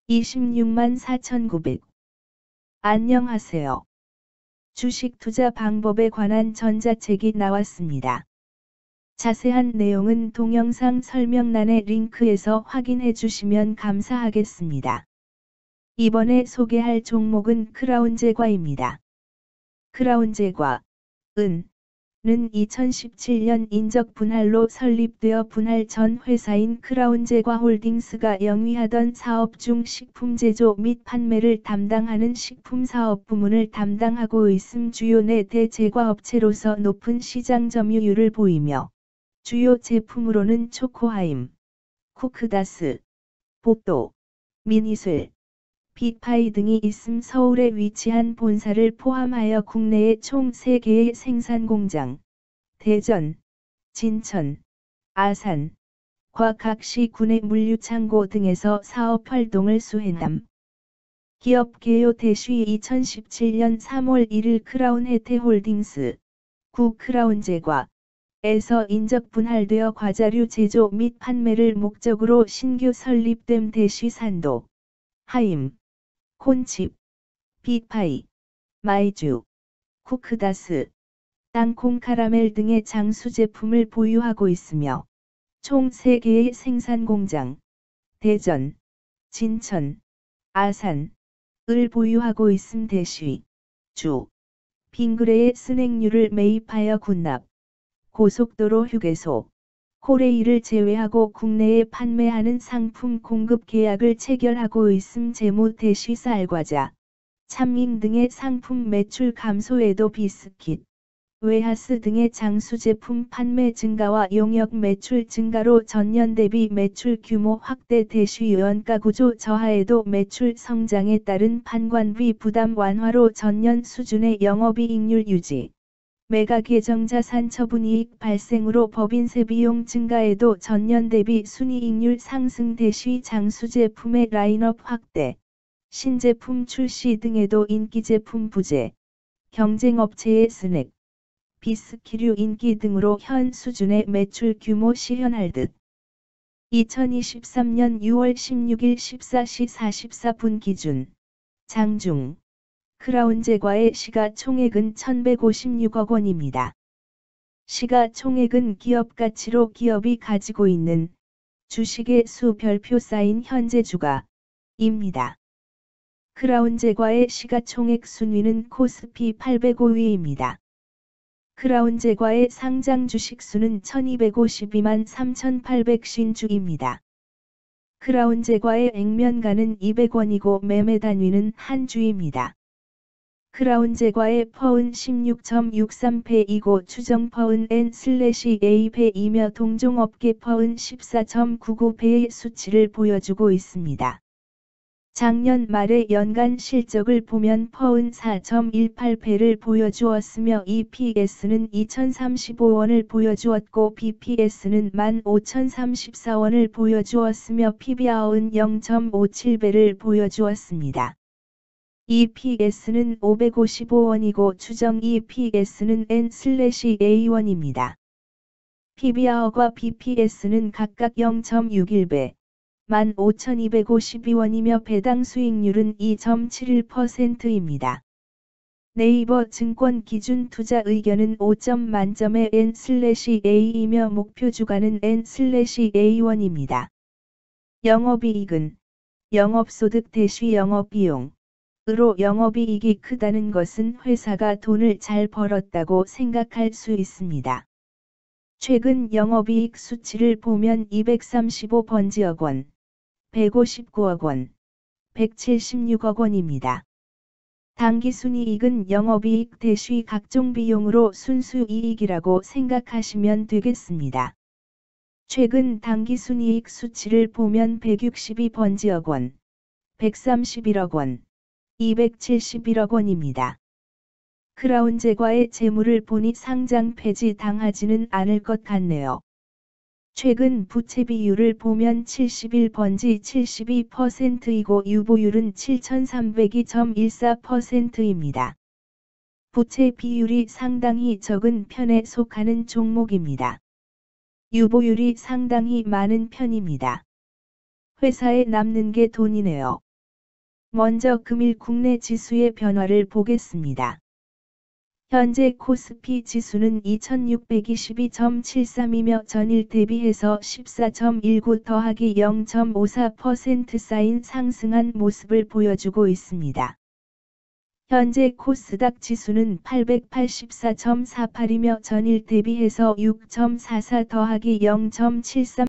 26만 4,900. 안녕하세요. 주식 투자 방법에 관한 전자책이 나왔습니다. 자세한 내용은 동영상 설명란의 링크에서 확인해 주시면 감사하겠습니다. 이번에 소개할 종목은 크라운제과입니다. 크라운제과, 는 2017년 인적 분할로 설립되어 분할 전 회사인 크라운제과홀딩스가 영위하던 사업 중 식품 제조 및 판매를 담당하는 식품사업 부문을 담당하고 있음 주요 4대 제과업체로서 높은 시장 점유율을 보이며 주요 제품으로는 초코하임, 쿠크다스, 복도, 미니술, 빅파이 등이 있음 서울에 위치한 본사를 포함하여 국내에 총 3개의 생산공장, 대전, 진천, 아산, 과 각 시군의 물류창고 등에서 사업활동을 수행함. 기업 개요 대시 2017년 3월 1일 크라운혜태홀딩스, 구 크라운제과, 에서 인적 분할되어 과자류 제조 및 판매를 목적으로 신규 설립됨 대시 산도, 하임, 콘칩, 빅파이, 마이쮸, 쿠크다스, 땅콩 카라멜 등의 장수 제품을 보유하고 있으며 총 3개의 생산공장, 대전, 진천, 아산, 을 보유하고 있음 대시, 주, 빙그레의 스낵류를 매입하여 군납, 고속도로 휴게소, 코레일을 제외하고 국내에 판매하는 상품 공급 계약을 체결하고 있음 재무 대시 쌀과자, 참밍 등의 상품 매출 감소에도 비스킷, 웨하스 등의 장수 제품 판매 증가와 용역 매출 증가로 전년 대비 매출 규모 확대 대시 원가 구조 저하에도 매출 성장에 따른 판관비 부담 완화로 전년 수준의 영업이익률 유지. 매각예정자산 처분이익 발생으로 법인세 비용 증가에도 전년 대비 순이익률 상승 대시 장수제품의 라인업 확대, 신제품 출시 등에도 인기제품 부재, 경쟁업체의 스낵, 비스키류 인기 등으로 현 수준의 매출 규모 시현할 듯. 2023년 6월 16일 14시 44분 기준, 장중. 크라운제과의 시가총액은 1,156억 원입니다. 시가총액은 기업가치로 기업이 가지고 있는 주식의 수 별표 쌓인 현재 주가입니다. 크라운제과의 시가총액 순위는 코스피 805위입니다. 크라운제과의 상장 주식 수는 1,252만 3,850주입니다. 크라운제과의 액면가는 200원이고 매매 단위는 한 주입니다. 크라운제과의 퍼은 16.63배이고 추정 퍼은 N/A배이며 동종업계 퍼은 14.99배의 수치를 보여주고 있습니다. 작년 말의 연간 실적을 보면 퍼은 4.18배를 보여주었으며 EPS는 2,035원을 보여주었고 BPS는 15,034원을 보여주었으며 PBR은 0.57배를 보여주었습니다. EPS는 555원이고 추정 EPS는 N/A원입니다. PBR과 BPS는 각각 0.61배, 15,252원이며 배당 수익률은 2.71%입니다. 네이버 증권 기준 투자 의견은 5점 만점의 N/A이며 목표 주가는 N/A원입니다. 영업이익은 영업소득 대시 영업비용 으로 영업이익이 크다는 것은 회사가 돈을 잘 벌었다고 생각할 수 있습니다. 최근 영업이익 수치를 보면 235번지억 원, 159억 원, 176억 원입니다. 당기순이익은 영업이익 대시 각종 비용으로 순수이익이라고 생각하시면 되겠습니다. 최근 당기순이익 수치를 보면 162번지억 원, 131억 원, 271억 원입니다. 크라운제과의 재물을 보니 상장 폐지 당하지는 않을 것 같네요. 최근 부채 비율을 보면 71번지 72%이고 유보율은 7,302.14%입니다. 부채 비율이 상당히 적은 편에 속하는 종목입니다. 유보율이 상당히 많은 편입니다. 회사에 남는 게 돈이네요. 먼저 금일 국내 지수의 변화를 보겠습니다. 현재 코스피 지수는 2622.73이며 전일 대비해서 14.19 더하기 0.54% 쌓인 상승한 모습을 보여주고 있습니다. 현재 코스닥 지수는 884.48이며 전일 대비해서 6.44 더하기 0.73